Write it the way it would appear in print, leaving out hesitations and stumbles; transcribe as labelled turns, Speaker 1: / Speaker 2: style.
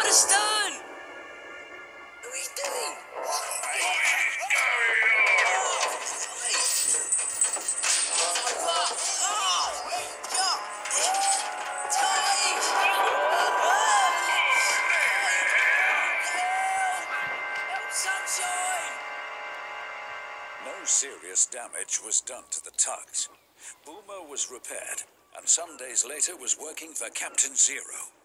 Speaker 1: stone! What are we doing?
Speaker 2: Sunshine! No serious damage was done to the tugs. Boomer was repaired, and some days later was working for Captain Zero.